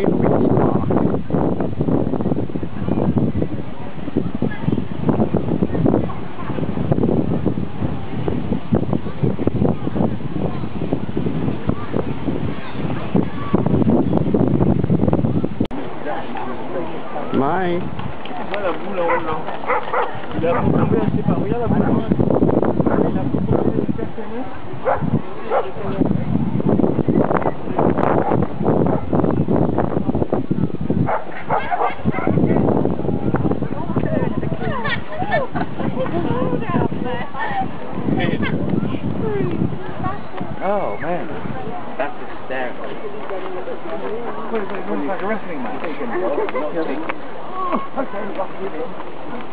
Mai. La boule en haut. Il a proposé, je sais pas, regarde la boule en haut. Il a proposé de personner. Oh man, that's hysterical. What is it? It's like a wrestling match. Okay, we've got to give in.